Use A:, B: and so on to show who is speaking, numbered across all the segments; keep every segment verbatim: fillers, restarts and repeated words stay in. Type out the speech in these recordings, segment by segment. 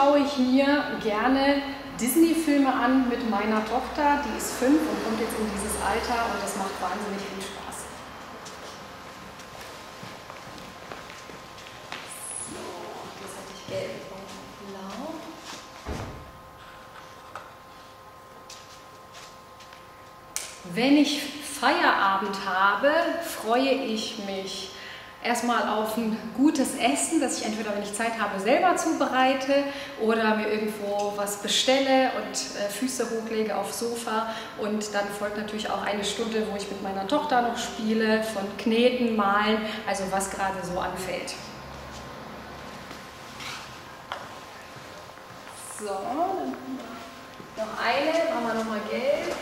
A: schaue ich mir gerne Disney-Filme an mit meiner Tochter. Die ist fünf und kommt jetzt in dieses Alter und das macht wahnsinnig viel Spaß. So, jetzt hatte ich gelb und blau. Wenn ich Feierabend habe, freue ich mich erstmal auf ein gutes Essen, das ich entweder, wenn ich Zeit habe, selber zubereite oder mir irgendwo was bestelle und äh, Füße hochlege aufs Sofa. Und dann folgt natürlich auch eine Stunde, wo ich mit meiner Tochter noch spiele, von Kneten, Malen, also was gerade so anfällt. So, dann noch eine, machen wir nochmal gelb.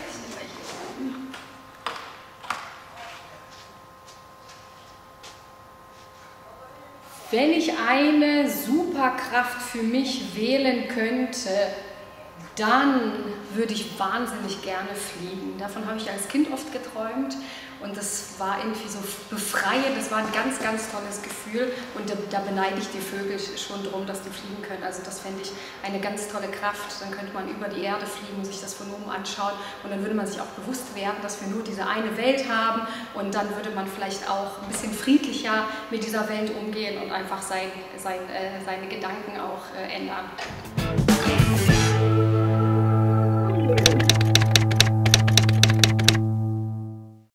A: Wenn ich eine Superkraft für mich wählen könnte, dann würde ich wahnsinnig gerne fliegen. Davon habe ich als Kind oft geträumt und das war irgendwie so befreiend, das war ein ganz, ganz tolles Gefühl und da, da beneide ich die Vögel schon drum, dass die fliegen können. Also das fände ich eine ganz tolle Kraft. Dann könnte man über die Erde fliegen und sich das von oben anschauen und dann würde man sich auch bewusst werden, dass wir nur diese eine Welt haben und dann würde man vielleicht auch ein bisschen friedlicher mit dieser Welt umgehen und einfach sein, sein, äh, seine Gedanken auch äh, ändern.